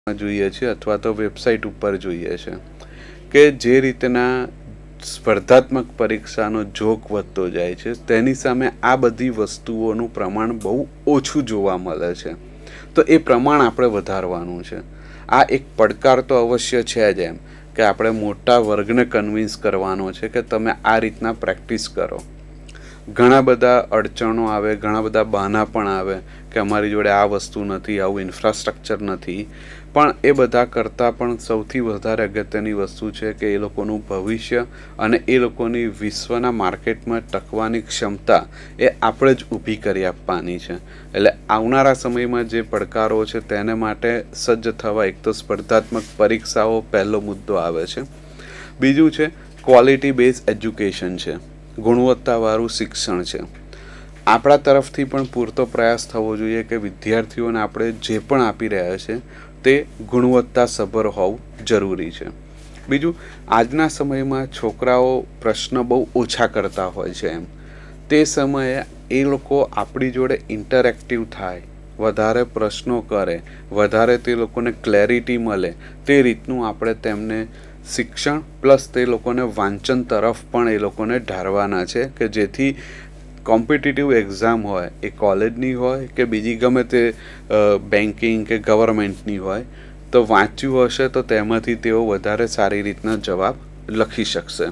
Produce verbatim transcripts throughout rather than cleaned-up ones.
જોઈએ છે અથવા તો વેબસાઇટ ઉપર જોઈએ છે કે જે રીતના સ્પર્ધાત્મક પરીક્ષાનો જોક વધતો જાય છે તેની સામે આ બધી વસ્તુઓનું પ્રમાણ બહુ ઓછું જોવા મળે છે. તો એ પ્રમાણ આપણે વધારવાનું છે. આ એક પડકાર તો અવશ્ય છે જ, એમ કે આપણે મોટા વર્ગને કન્વિન્સ કરવાનો છે કે તમે આ રીતના પ્રેક્ટિસ કરો. ઘણા બધા અડચણો આવે, ઘણા બધા બહાના પણ આવે કે અમારી જોડે આ વસ્તુ નથી, આવું ઇન્ફ્રાસ્ટ્રક્ચર નથી, પણ એ બધા કરતાં પણ સૌથી વધારે અગત્યની વસ્તુ છે કે એ લોકોનું ભવિષ્ય અને એ લોકોની વિશ્વના માર્કેટમાં ટકવાની ક્ષમતા એ આપણે જ ઊભી કરી આપવાની છે. એટલે આવનારા સમયમાં જે પડકારો છે તેને માટે સજ્જ થવા એક તો સ્પર્ધાત્મક પરીક્ષાઓ પહેલો મુદ્દો આવે છે. બીજું છે ક્વોલિટી બેઝ એજ્યુકેશન છે, ગુણવત્તાવાળું શિક્ષણ છે. આપણા તરફથી પણ પૂરતો પ્રયાસ થવો જોઈએ કે વિદ્યાર્થીઓને આપણે જે પણ આપી રહ્યા છે તે ગુણવત્તાસભર હોવું જરૂરી છે. બીજું, આજના સમયમાં છોકરાઓ પ્રશ્ન બહુ ઓછા કરતા હોય છે. એમ તે સમયે એ લોકો આપણી જોડે ઇન્ટરેક્ટિવ થાય, વધારે પ્રશ્નો કરે, વધારે તે લોકોને ક્લેરિટી મળે, તે રીતનું આપણે તેમને શિક્ષણ પ્લસ તે લોકોને વાંચન તરફ પણ એ લોકોને ઢારવાના છે કે જેથી કોમ્પિટિટિવ એક્ઝામ હોય, એ કોલેજની હોય કે બીજી ગમે તે બેન્કિંગ કે ગવર્મેન્ટની હોય, તો વાંચ્યું હશે તો તેમાંથી તેઓ વધારે સારી રીતના જવાબ લખી શકશે.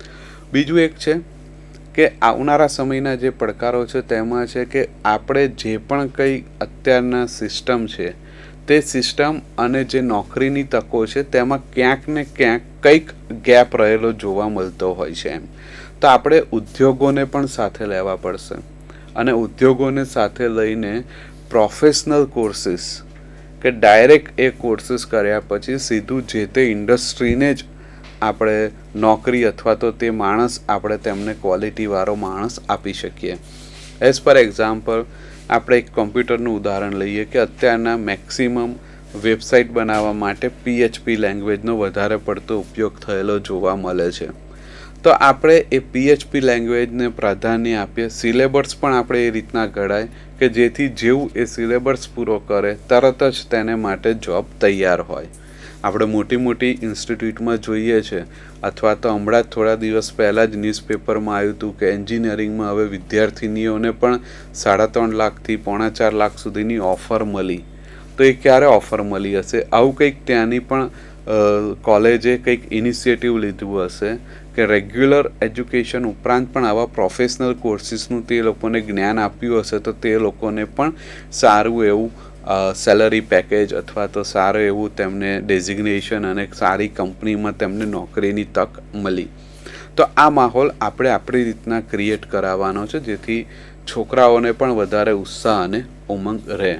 બીજું એક છે કે આવનારા સમયના જે પડકારો છે તેમાં છે કે આપણે જે પણ કંઈ અત્યારના સિસ્ટમ છે તે સિસ્ટમ અને જે નોકરીની તકો છે તેમાં ક્યાંક ને ક્યાંક કંઈક ગેપ રહેલો જોવા મળતો હોય છે. એમ તો આપણે ઉદ્યોગોને પણ સાથે લેવા પડશે અને ઉદ્યોગોને સાથે લઈને પ્રોફેશનલ કોર્સીસ કે ડાયરેક્ટ એ કોર્સીસ કર્યા પછી સીધું જે તે ઇન્ડસ્ટ્રીને જ આપણે નોકરી અથવા તો તે માણસ આપણે તેમને ક્વોલિટીવાળો માણસ આપી શકીએ. એઝ પર એક્ઝામ્પલ આપણે એક કોમ્પ્યુટરનું ઉદાહરણ લઈએ કે અત્યારના મેક્સિમમ વેબસાઇટ બનાવવા માટે પીએચપી લેંગ્વેજનો વધારે પડતો ઉપયોગ થયેલો જોવા મળે છે. તો આપણે એ પીએચપી લેંગ્વેજને પ્રાધાન્ય આપીએ, સિલેબસ પણ આપણે એ રીતના ઘડાય કે જેથી જેવું એ સિલેબસ પૂરો કરે તરત જ તેને માટે જોબ તૈયાર હોય. આપણે મોટી મોટી ઇન્સ્ટિટ્યૂટમાં જોઈએ છે અથવા તો હમણાં જ થોડા દિવસ પહેલાં જ ન્યૂઝપેપરમાં આવ્યું હતું કે એન્જિનિયરિંગમાં હવે વિદ્યાર્થીનીઓને પણ સાડા ત્રણ લાખથી પોણા ચાર લાખ સુધીની ઓફર મળી. તો એ ક્યારે ઓફર મળી હશે? આવું કંઈક ત્યાંની પણ કોલેજે કંઈક ઇનિશિયેટિવ લીધું હશે કે રેગ્યુલર એજ્યુકેશન ઉપરાંત પણ આવા પ્રોફેશનલ કોર્સીસનું તે લોકોને જ્ઞાન આપ્યું હશે તો તે લોકોને પણ સારું એવું સેલરી પેકેજ અથવા તો સારું એવું તેમને ડેઝિગ્નેશન અને સારી કંપનીમાં તેમને નોકરીની તક મળી. તો આ માહોલ આપણે આપણી રીતના ક્રિએટ કરાવવાનો છે જેથી છોકરાઓને પણ વધારે ઉત્સાહ અને ઉમંગ રહે.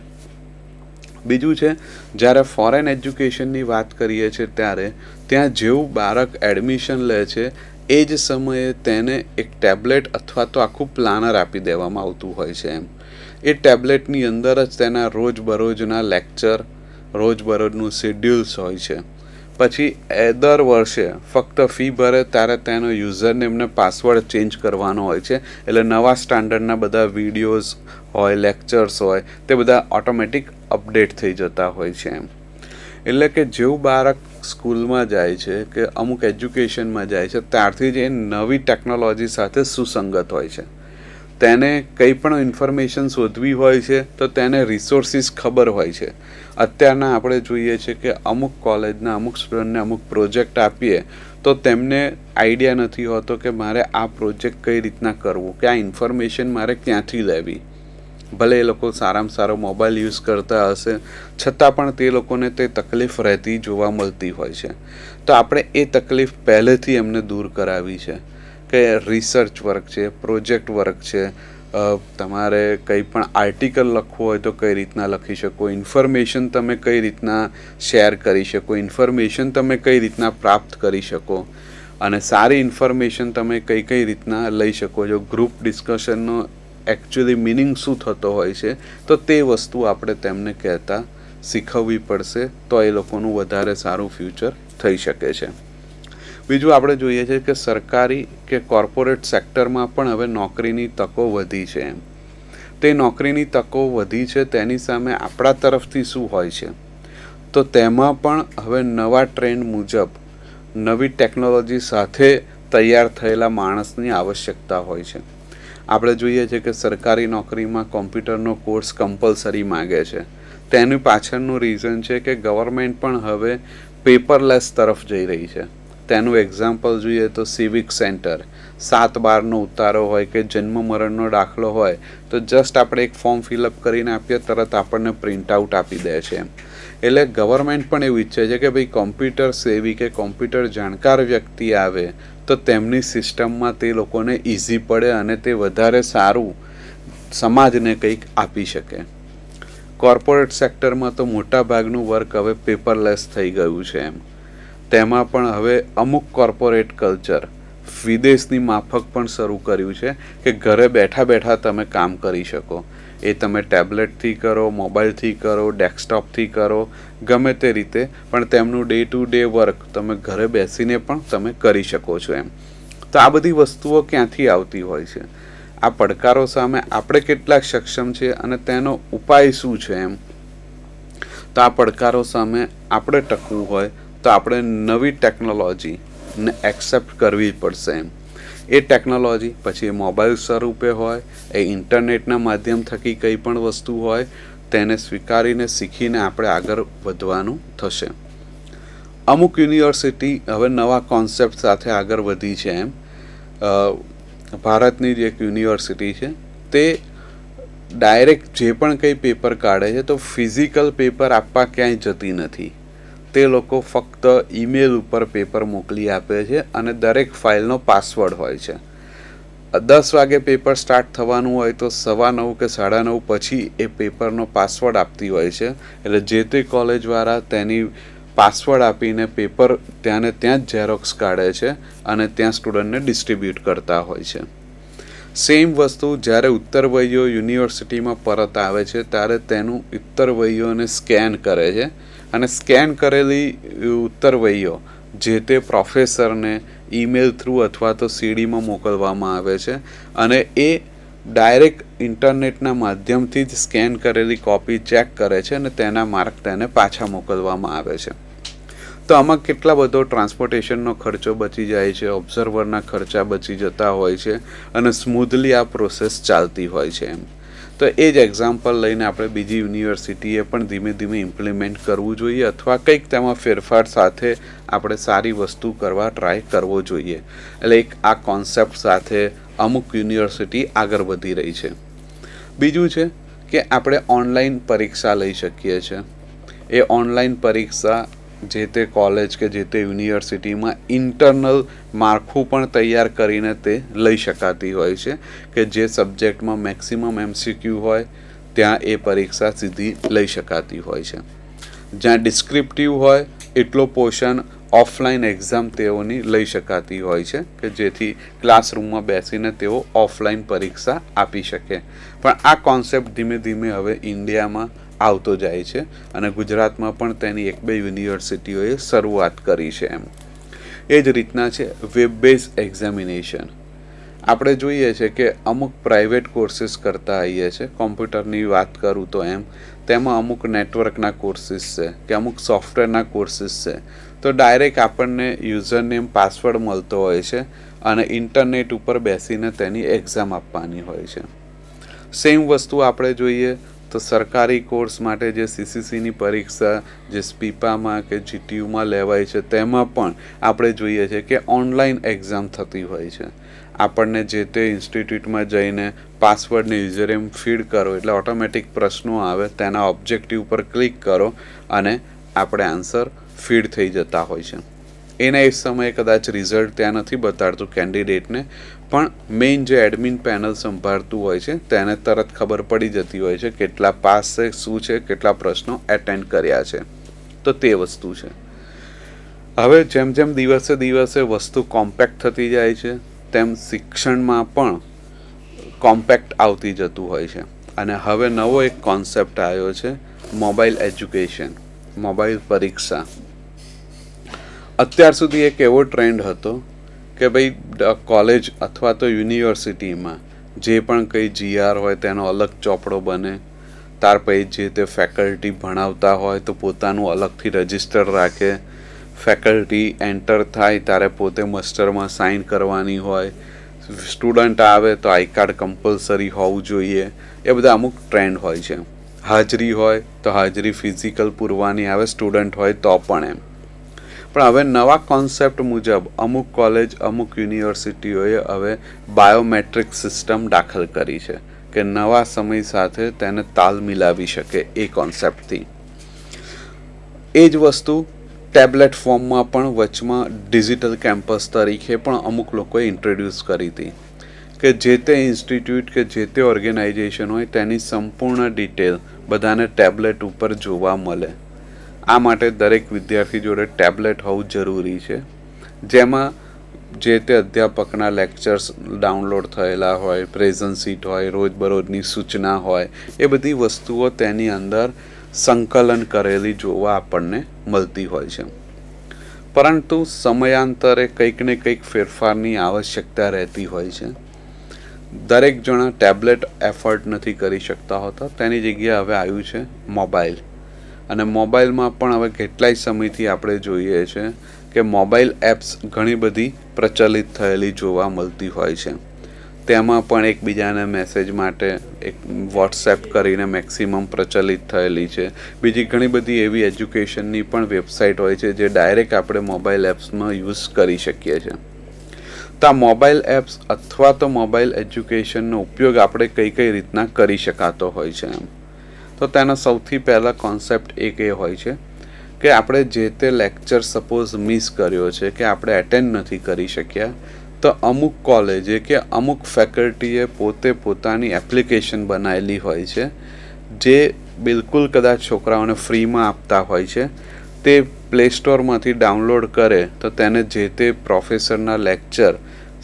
બીજું છે, જ્યારે ફોરેન એજ્યુકેશનની વાત કરીએ છીએ ત્યારે ત્યાં જેવું બાળક એડમિશન લે છે એ જ સમયે તેને એક ટેબ્લેટ અથવા તો આખું પ્લાનર આપી દેવામાં આવતું હોય છે. એમ એ ટેબ્લેટની અંદર જ તેના રોજબરોજના લેક્ચર, રોજબરોજનું શેડ્યુલ્સ હોય છે. પછી એ દર વર્ષે ફક્ત ફી ભરે ત્યારે તેનો યુઝરનેમને પાસવર્ડ ચેન્જ કરવાનો હોય છે. એટલે નવા સ્ટાન્ડર્ડના બધા વિડીયોઝ હોય, લેક્ચર્સ હોય, તે બધા ઓટોમેટિક અપડેટ થઈ જતા હોય છે. એમ એટલે કે જેવું બાળક સ્કૂલમાં જાય છે કે અમુક એજ્યુકેશનમાં જાય છે ત્યારથી જ એ નવી ટેકનોલોજી સાથે સુસંગત હોય છે. તેને કંઈ પણ ઇન્ફોર્મેશન શોધવી હોય છે તો તેને રિસોર્સિસ ખબર હોય છે. અત્યારના આપણે જોઈએ છે કે અમુક કોલેજના અમુક સ્ટુડન્ટને અમુક પ્રોજેક્ટ આપીએ તો તેમને આઈડિયા નથી હોતો કે મારે આ પ્રોજેક્ટ કઈ રીતના કરવું, કે આ ઇન્ફોર્મેશન મારે ક્યાંથી લેવી. ભલે એ લોકો સારામાં સારો મોબાઈલ યુઝ કરતા હશે છતાં પણ તે લોકોને તે તકલીફ રહેતી જોવા મળતી હોય છે. તો આપણે એ તકલીફ પહેલેથી એમને દૂર કરાવી છે કે રિસર્ચ વર્ક છે, પ્રોજેક્ટ વર્ક છે, તમારે કંઈ પણ આર્ટિકલ લખવું હોય તો કઈ રીતના લખી શકો, ઇન્ફોર્મેશન તમે કઈ રીતના શેર કરી શકો, ઇન્ફોર્મેશન તમે કઈ રીતના પ્રાપ્ત કરી શકો અને સારી ઇન્ફોર્મેશન તમે કઈ કઈ રીતના લઈ શકો છો. ગ્રુપ ડિસ્કશનનો એકચ્યુઅલી મિનિંગ શું થતો હોય છે તો તે વસ્તુ આપણે તેમને કહેતા શીખવવી પડશે તો એ લોકોનું વધારે સારું ફ્યુચર થઈ શકે છે. બીજું આપણે જોઈએ છે કે સરકારી કે કોર્પોરેટ સેક્ટરમાં પણ હવે નોકરીની તકો વધી છે. એમ તે નોકરીની તકો વધી છે તેની સામે આપણા તરફથી શું હોય છે તો તેમાં પણ હવે નવા ટ્રેન્ડ મુજબ નવી ટેકનોલોજી સાથે તૈયાર થયેલા માણસની આવશ્યકતા હોય છે. આપણે જોઈએ છે કે સરકારી નોકરીમાં કોમ્પ્યુટરનો કોર્સ કમ્પલસરી માગે છે. તેની પાછળનું રીઝન છે કે ગવર્મેન્ટ પણ હવે પેપરલેસ તરફ જઈ રહી છે. તેનું એક્ઝામ્પલ જોઈએ તો સિવિક સેન્ટર, સાત બારનો ઉતારો હોય કે જન્મ મરણનો દાખલો હોય તો જસ્ટ આપણે એક ફોર્મ ફિલઅપ કરીને આપીએ, તરત આપણને પ્રિન્ટ આઉટ આપી દે છે. એટલે ગવર્મેન્ટ પણ એવું ઈચ્છે છે કે ભાઈ કોમ્પ્યુટર સેવી કે કોમ્પ્યુટર જાણકાર વ્યક્તિ આવે તો તેમની સિસ્ટમમાં તે લોકોને ઇઝી પડે અને તે વધારે સારું સમાજને કંઈક આપી શકે. કોર્પોરેટ સેક્ટરમાં તો મોટા ભાગનું વર્ક હવે પેપરલેસ થઈ ગયું છે. એમ તેમાં પણ હવે અમુક કોર્પોરેટ કલ્ચર વિદેશની માફક પણ શરૂ કર્યું છે કે ઘરે બેઠા બેઠા તમે કામ કરી શકો. એ તમે ટેબ્લેટથી કરો, મોબાઈલથી કરો, ડેસ્કટોપથી કરો, ગમે તે રીતે, પણ તેમનું ડે ટુ ડે વર્ક તમે ઘરે બેસીને પણ તમે કરી શકો છો. એમ તો આ બધી વસ્તુઓ ક્યાંથી આવતી હોય છે? આ પડકારો સામે આપણે કેટલા સક્ષમ છે અને તેનો ઉપાય શું છે? એમ તો આ પડકારો સામે આપણે ટકવું હોય તો આપણે નવી ટેકનોલોજીને એક્સેપ્ટ કરવી પડશે. એમ એ ટેકનોલોજી પછી એ મોબાઈલ સ્વરૂપે હોય, એ ઇન્ટરનેટના માધ્યમ થકી કંઈ પણ વસ્તુ હોય, તેને સ્વીકારીને શીખીને આપણે આગળ વધવાનું થશે. અમુક યુનિવર્સિટી હવે નવા કોન્સેપ્ટ સાથે આગળ વધી છે. એમ ભારતની જ એક યુનિવર્સિટી છે, તે ડાયરેક્ટ જે પણ કંઈ પેપર કાઢે છે તો ફિઝિકલ પેપર આપવા ક્યાંય જતી નથી. તે લોકો ફક્ત ઈમેલ ઉપર પેપર મોકલી આપે છે અને દરેક ફાઇલનો પાસવર્ડ હોય છે. દસ વાગે પેપર સ્ટાર્ટ થવાનું હોય તો સવા નવ કે સાડા નવ પછી એ પેપરનો પાસવર્ડ આપતી હોય છે. એટલે જે તે કોલેજવાળા તેની પાસવર્ડ આપીને પેપર ત્યાંને ત્યાં જ ઝેરોક્સ કાઢે છે અને ત્યાં સ્ટુડન્ટને ડિસ્ટ્રીબ્યુટ કરતા હોય છે. સેમ વસ્તુ જ્યારે ઉત્તરવહીઓ યુનિવર્સિટીમાં પરત આવે છે ત્યારે તેનું ઉત્તરવહીઓને સ્કેન કરે છે અને સ્કેન કરેલી ઉત્તરવહીઓ જે તે પ્રોફેસરને ઈમેલ થ્રુ અથવા તો સીડીમાં મોકલવામાં આવે છે અને એ ડાયરેક્ટ ઇન્ટરનેટના માધ્યમથી જ સ્કેન કરેલી કોપી ચેક કરે છે અને તેના માર્ક તેને પાછા મોકલવામાં આવે છે. તો આમાં કેટલા બધો ટ્રાન્સપોર્ટેશનનો ખર્ચો બચી જાય છે, ઓબ્ઝર્વરના ખર્ચા બચી જતા હોય છે અને સ્મૂધલી આ પ્રોસેસ ચાલતી હોય છે. એમ તો એ જ એક્ઝામ્પલ લઈને આપણે બીજી યુનિવર્સિટીએ પણ ધીમે ધીમે ઇમ્પ્લિમેન્ટ કરવું જોઈએ અથવા કંઈક તેમાં ફેરફાર સાથે આપણે સારી વસ્તુ કરવા ટ્રાય કરવો જોઈએ. એટલે એક આ કોન્સેપ્ટ સાથે અમુક યુનિવર્સિટી આગળ વધી રહી છે. બીજું છે કે આપણે ઓનલાઈન પરીક્ષા લઈ શકીએ છીએ. એ ઓનલાઈન પરીક્ષા જે તે કોલેજ કે જે તે યુનિવર્સિટીમાં ઇન્ટરનલ માળખું પણ તૈયાર કરીને તે લઈ શકાતી હોય છે કે જે સબ્જેક્ટમાં મેક્સિમમ એમસીક્યુ હોય ત્યાં એ પરીક્ષા સીધી લઈ શકાતી હોય છે. જ્યાં ડિસ્ક્રિપ્ટિવ હોય એટલો પોર્શન ઓફલાઈન એક્ઝામ તેઓની લઈ શકાતી હોય છે કે જેથી ક્લાસરૂમમાં બેસીને તેઓ ઓફલાઈન પરીક્ષા આપી શકે. પણ આ કોન્સેપ્ટ ધીમે ધીમે હવે ઇન્ડિયામાં આવતો જાય છે અને ગુજરાતમાં પણ તેની એક બે યુનિવર્સિટીઓએ શરૂઆત કરી છે. એમ એ જ રીતના છે વેબ બેઝ એક્ઝામિનેશન. આપણે જોઈએ છે કે અમુક પ્રાઇવેટ કોર્સીસ કરતા આવીએ છીએ. કોમ્પ્યુટરની વાત કરું તો એમ તેમાં અમુક નેટવર્કના કોર્સીસ છે કે અમુક સોફ્ટવેરના કોર્સીસ છે. તો ડાયરેક્ટ આપણને યુઝર નેમ પાસવર્ડ મળતો હોય છે અને ઇન્ટરનેટ ઉપર બેસીને તેની એક્ઝામ આપવાની હોય છે. સેમ વસ્તુ આપણે જોઈએ તો સરકારી કોર્સ માટે જે સીસીસીની પરીક્ષા જે સ્પીપામાં કે જીટીયુમાં લેવાય છે તેમાં પણ આપણે જોઈએ છે કે ઓનલાઈન એક્ઝામ થતી હોય છે. આપણને જે તે ઇન્સ્ટિટ્યૂટમાં જઈને પાસવર્ડને યુઝરનેમ ફીડ કરો એટલે ઓટોમેટિક પ્રશ્નો આવે, તેના ઓબ્જેક્ટિવ પર ક્લિક કરો અને આપણે આન્સર ફીડ થઈ જતા હોય છે. એના એ સમયે કદાચ રિઝલ્ટ ત્યાં નથી બતાડતું કેન્ડિડેટને, પણ મેઇન જે એડમિન પેનલ સંભાળતું હોય છે તેને તરત ખબર પડી જતી હોય છે કેટલા પાસ છે, શું છે, કેટલા પ્રશ્નો એટેન્ડ કર્યા છે. તો તે વસ્તુ છે. હવે જેમ જેમ દિવસે દિવસે વસ્તુ કોમ્પેક્ટ થતી જાય છે તેમ શિક્ષણમાં પણ કોમ્પેક્ટ આવતી જતું હોય છે અને હવે નવો એક કોન્સેપ્ટ આવ્યો છે મોબાઈલ એજ્યુકેશન, મોબાઈલ પરીક્ષા. અત્યાર સુધી એક એવો ટ્રેન્ડ હતો કે ભાઈ કોલેજ અથવા તો યુનિવર્સિટીમાં જે પણ કંઈ જીઆર હોય તેનો અલગ ચોપડો બને, ત્યાર પછી જે તે ફેકલ્ટી ભણાવતા હોય તો પોતાનું અલગથી રજિસ્ટર રાખે, ફેકલ્ટી એન્ટર થાય ત્યારે પોતે મસ્ટરમાં સાઇન કરવાની હોય, સ્ટુડન્ટ આવે તો આઈ કાર્ડ કમ્પલસરી હોવું જોઈએ, એ બધા અમુક ટ્રેન્ડ હોય છે. હાજરી હોય તો હાજરી ફિઝિકલ પૂરવાની આવે, સ્ટુડન્ટ હોય તો પણ એમ. પણ હવે નવા કોન્સેપ્ટ મુજબ અમુક કોલેજ અમુક યુનિવર્સિટીઓએ હવે બાયોમેટ્રિક સિસ્ટમ દાખલ કરી છે કે નવા સમય સાથે તેને તાલ મિલાવી શકે એ કોન્સેપ્ટથી. એ જ વસ્તુ ટેબ્લેટ ફોર્મમાં પણ વચમાં ડિજિટલ કેમ્પસ તરીકે પણ અમુક લોકોએ ઇન્ટ્રોડ્યુસ કરી હતી કે જે તે ઇન્સ્ટિટ્યૂટ કે જે તે ઓર્ગેનાઇઝેશન હોય તેની સંપૂર્ણ ડિટેલ બધાને ટેબ્લેટ ઉપર જોવા મળે. આ માટે દરેક વિદ્યાર્થી જોડે ટેબ્લેટ હોવું જરૂરી છે, જેમાં જે તે અધ્યાપકના લેક્ચર્સ ડાઉનલોડ થયેલા હોય, પ્રેઝન્ટ સીટ હોય, રોજબરોજની સૂચના હોય, એ બધી વસ્તુઓ તેની અંદર સંકલન કરેલી જોવા આપણને મળતી હોય છે. પરંતુ સમયાંતરે કંઈક ને કંઈક ફેરફારની આવશ્યકતા રહેતી હોય છે. દરેક જણા ટેબ્લેટ એફર્ટ નથી કરી શકતા હોતા, તેની જગ્યાએ હવે આવ્યું છે મોબાઈલ. અને મોબાઈલમાં પણ હવે કેટલાય સમયથી આપણે જોઈએ છે કે મોબાઈલ એપ્સ ઘણી બધી પ્રચલિત થયેલી જોવા મળતી હોય છે. તેમાં પણ એકબીજાને મેસેજ માટે એક વોટ્સએપ કરીને મેક્સિમમ પ્રચલિત થયેલી છે. બીજી ઘણી બધી એવી એજ્યુકેશનની પણ વેબસાઇટ હોય છે જે ડાયરેક્ટ આપણે મોબાઈલ એપ્સમાં યુઝ કરી શકીએ છીએ. તો આ મોબાઈલ એપ્સ અથવા તો મોબાઈલ એજ્યુકેશનનો ઉપયોગ આપણે કઈ કઈ રીતના કરી શકાતો હોય છે એમ. તો તેનો સૌથી પહેલાં કોન્સેપ્ટ એક એ હોય છે કે આપણે જે તે લેક્ચર સપોઝ મિસ કર્યો છે કે આપણે એટેન્ડ નથી કરી શક્યા, તો અમુક કોલેજે કે અમુક ફેકલ્ટીએ પોતે પોતાની એપ્લિકેશન બનાવેલી હોય છે જે બિલકુલ કદાચ છોકરાઓને ફ્રીમાં આપતા હોય છે. તે પ્લે સ્ટોરમાંથી ડાઉનલોડ કરે તો તેને જે તે પ્રોફેસરના લેક્ચર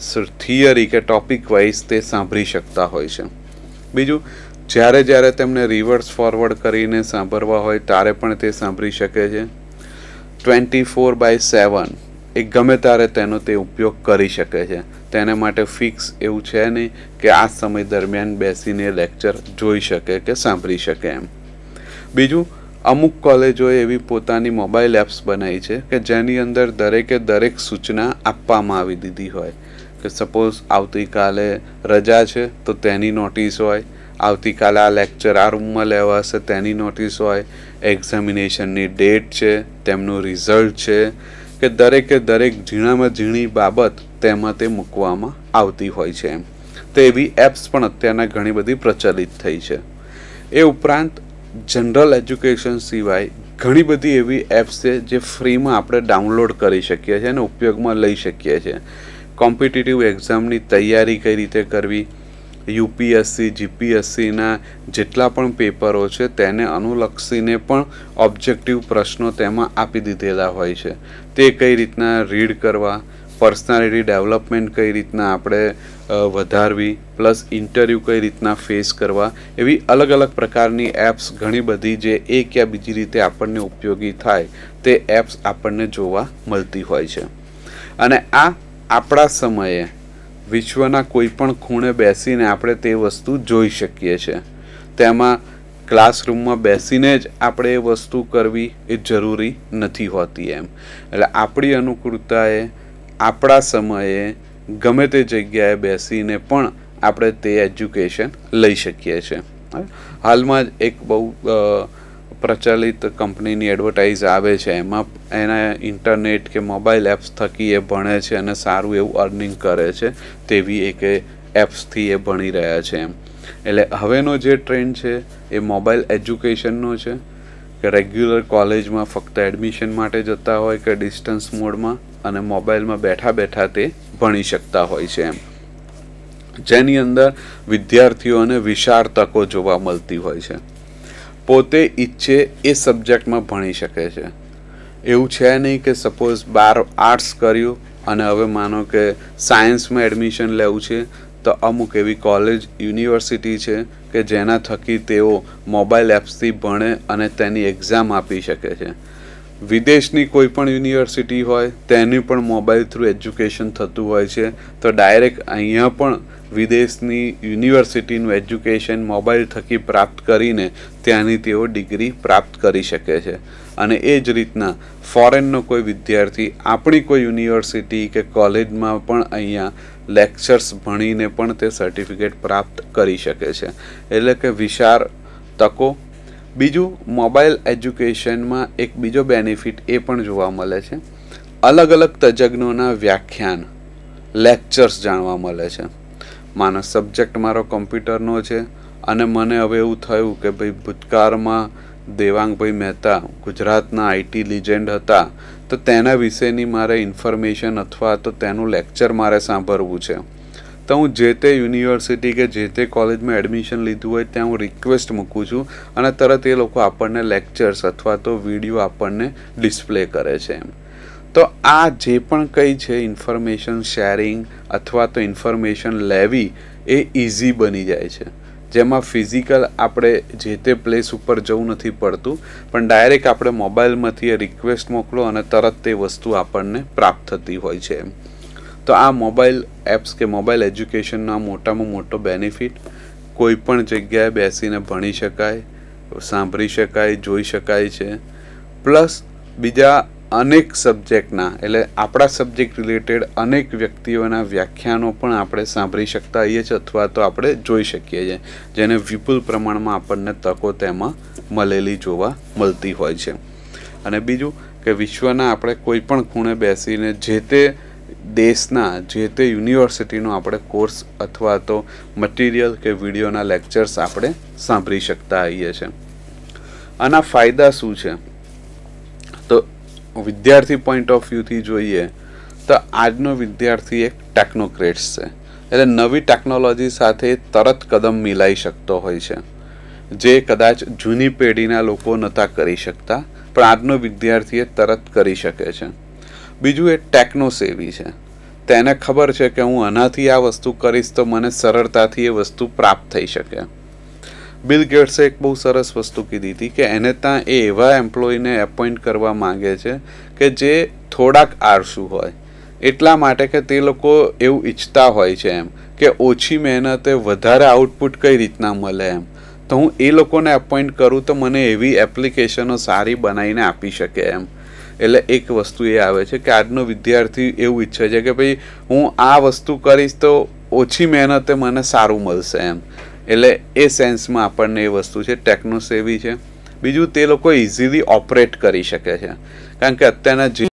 થિયરી કે ટોપિક વાઇઝ તે સાંભળી શકતા હોય છે. બીજું, જ્યારે જ્યારે તેમને રિવર્સ ફોરવર્ડ કરીને સાંભળવા હોય ત્યારે પણ તે સાંભળી શકે છે. ટ્વેન્ટી ફોર બાય સેવન એ ગમે ત્યારે તેનો તે ઉપયોગ કરી શકે છે. તેને માટે ફિક્સ એવું છે નહીં કે આ સમય દરમિયાન બેસીને લેક્ચર જોઈ શકે કે સાંભળી શકે એમ. બીજું, અમુક કોલેજોએ એવી પોતાની મોબાઈલ એપ્સ બનાવી છે કે જેની અંદર દરેકે દરેક સૂચના આપવામાં આવી દીધી હોય કે સપોઝ આવતીકાલે રજા છે તો તેની નોટિસ હોય, આવતીકાલે આ લેક્ચર આ રૂમમાં લેવાશે તેની નોટિસ હોય, એક્ઝામિનેશનની ડેટ છે, તેમનું રિઝલ્ટ છે, કે દરેકે દરેક ઝીણામાં ઝીણી બાબત તેમાં તે મૂકવામાં આવતી હોય છે એમ. તો એવી એપ્સ પણ અત્યારના ઘણી બધી પ્રચલિત થઈ છે. એ ઉપરાંત જનરલ એજ્યુકેશન સિવાય ઘણી બધી એવી એપ્સ છે જે ફ્રીમાં આપણે ડાઉનલોડ કરી શકીએ છીએ અને ઉપયોગમાં લઈ શકીએ છીએ. કોમ્પિટિટિવ એક્ઝામની તૈયારી કઈ રીતે કરવી, યુપીએસસી જીપીએસસીના જેટલા પણ પેપરો છે તેને અનુલક્ષીને પણ ઓબ્જેક્ટિવ પ્રશ્નો તેમાં આપી દીધેલા હોય છે. તે કઈ રીતના રીડ કરવા, પર્સનાલિટી ડેવલપમેન્ટ કઈ રીતના આપણે વધારવી, પ્લસ ઇન્ટરવ્યૂ કઈ રીતના ફેસ કરવા, એવી અલગ અલગ પ્રકારની એપ્સ ઘણી બધી જે એક યા બીજી રીતે આપણને ઉપયોગી થાય તે એપ્સ આપણને જોવા મળતી હોય છે. અને આ આપણા સમયે વિશ્વના કોઈ પણ ખૂણે બેસીને આપણે તે વસ્તુ જોઈ શકીએ છીએ. તેમાં ક્લાસરૂમમાં બેસીને જ આપણે એ વસ્તુ કરવી એ જરૂરી નથી હોતી એમ. એટલે આપણી અનુકૂળતાએ આપણા સમયે ગમે તે જગ્યાએ બેસીને પણ આપણે તે એજ્યુકેશન લઈ શકીએ છીએ. હાલમાં જ એક બહુ પ્રચલિત કંપનીની એડવર્ટાઇઝ આવે છે, એમાં એના ઇન્ટરનેટ કે મોબાઈલ એપ્સ થકી એ ભણે છે અને સારું એવું અર્નિંગ કરે છે, તેવી એક એપ્સથી એ ભણી રહ્યા છે એમ. એટલે હવેનો જે ટ્રેન્ડ છે એ મોબાઈલ એજ્યુકેશનનો છે કે રેગ્યુલર કોલેજમાં ફક્ત એડમિશન માટે જતા હોય કે ડિસ્ટન્સ મોડમાં અને મોબાઈલમાં બેઠા બેઠા તે ભણી શકતા હોય છે એમ. જેની અંદર વિદ્યાર્થીઓને વિશાળ તકો જોવા મળતી હોય છે. પોતે ઈચ્છે એ સબ્જેક્ટમાં ભણી શકે છે. એવું છે નહીં કે સપોઝ બાર આર્ટ્સ કર્યું અને હવે માનો કે સાયન્સમાં એડમિશન લેવું છે તો અમુક એવી કોલેજ યુનિવર્સિટી છે કે જેના થકી તેઓ મોબાઈલ એપ્સથી ભણે અને તેની એક્ઝામ આપી શકે છે. વિદેશની કોઈ પણ યુનિવર્સિટી હોય તેની પણ મોબાઈલ થ્રુ એજ્યુકેશન થતું હોય છે, તો ડાયરેક્ટ અહીંયા પણ વિદેશની યુનિવર્સિટીનું એજ્યુકેશન મોબાઈલ થકી પ્રાપ્ત કરીને ત્યાંની તેઓ ડિગ્રી પ્રાપ્ત કરી શકે છે. અને એ જ રીતના ફોરેનનો કોઈ વિદ્યાર્થી આપણી કોઈ યુનિવર્સિટી કે કોલેજમાં પણ અહીંયા લેક્ચર્સ ભણીને પણ તે સર્ટિફિકેટ પ્રાપ્ત કરી શકે છે. એટલે કે વિશાળ તકો. બીજું, મોબાઈલ એજ્યુકેશનમાં એક બીજો બેનિફિટ એ પણ જોવા મળે છે, અલગ અલગ તજજ્ઞોના વ્યાખ્યાન લેક્ચર્સ જાણવા મળે છે. માનો સબ્જેક્ટ મારો કમ્પ્યુટરનો છે અને મને હવે એવું થયું કે ભાઈ ભૂતકાળમાં દેવાંગભાઈ મહેતા ગુજરાતના આઈટી લિજેન્ડ હતા, તો તેના વિશેની મારે ઇન્ફોર્મેશન અથવા તો તેનું લેક્ચર મારે સાંભળવું છે, તો હું જે તે યુનિવર્સિટી કે જે તે કોલેજમાં એડમિશન લીધું હોય ત્યાં હું રિક્વેસ્ટ મૂકું છું અને તરત એ લોકો આપણને લેક્ચર્સ અથવા તો વિડીયો આપણને ડિસ્પ્લે કરે છે. એમ તો આ જે પણ કંઈ છે ઇન્ફોર્મેશન શેરિંગ અથવા તો ઇન્ફોર્મેશન લેવી એ ઇઝી બની જાય છે, જેમાં ફિઝિકલ આપણે જે તે પ્લેસ ઉપર જવું નથી પડતું, પણ ડાયરેક્ટ આપણે મોબાઈલમાંથી એ રિક્વેસ્ટ મોકલો અને તરત તે વસ્તુ આપણને પ્રાપ્ત થતી હોય છે. તો આ મોબાઈલ એપ્સ કે મોબાઈલ એજ્યુકેશનનો મોટામાં મોટો બેનિફિટ, કોઈ પણ જગ્યાએ બેસીને ભણી શકાય, સાંભળી શકાય, જોઈ શકાય છે. પ્લસ બીજા અનેક સબ્જેક્ટના એટલે આપણા સબ્જેક્ટ રિલેટેડ અનેક વ્યક્તિઓના વ્યાખ્યાનો પણ આપણે સાંભળી શકતા હોઈએ છીએ અથવા તો આપણે જોઈ શકીએ છીએ, જેને વિપુલ પ્રમાણમાં આપણને તકો તેમાં મળેલી જોવા મળતી હોય છે. અને બીજું કે વિશ્વના આપણે કોઈ પણ ખૂણે બેસીને જે તે દેશના જે તે યુનિવર્સિટીનો આપણે કોર્સ અથવા તો મટીરિયલ કે વિડીયોના લેક્ચર્સ આપણે સાંભળી શકતા હોઈએ છીએ. આના ફાયદા શું છે? તો વિદ્યાર્થી પોઈન્ટ ઓફ વ્યૂથી જોઈએ તો આજનો વિદ્યાર્થી એક ટેકનોક્રેટ્સ છે, એટલે નવી ટેકનોલોજી સાથે તરત કદમ મિલાઈ શકતો હોય છે, જે કદાચ જૂની પેઢીના લોકો નહોતા કરી શકતા, પણ આજનો વિદ્યાર્થી એ તરત કરી શકે છે. બીજું એ ટેકનોસેવી છે, તેને ખબર છે કે હું આનાથી આ વસ્તુ કરીશ તો મને સરળતાથી એ વસ્તુ પ્રાપ્ત થઈ શકે. બિલ ગેટ્સે એક બહુ સરસ વસ્તુ કીધી હતી કે એને ત્યાં એ એવા એમ્પ્લોયને એપોઇન્ટ કરવા માંગે છે કે જે થોડાક આળસુ હોય, એટલા માટે કે તે લોકો એવું ઈચ્છતા હોય છે એમ કે ઓછી મહેનતે વધારે આઉટપુટ કઈ રીતના મળે એમ, તો હું એ લોકોને એપોઇન્ટ કરું તો મને એવી એપ્લિકેશનો સારી બનાવીને આપી શકે એમ. એટલે એક વસ્તુ એ આવે છે કે આજનો વિદ્યાર્થી એવું ઈચ્છે છે કે ભાઈ હું આ વસ્તુ કરીશ તો ઓછી મહેનતે મને સારું મળશે એમ. એટલે એ સેન્સમાં આપણને એ વસ્તુ છે ટેકનોસેવી છે. બીજું તે લોકો ઇઝીલી ઓપરેટ કરી શકે છે, કારણ કે અત્યારના જે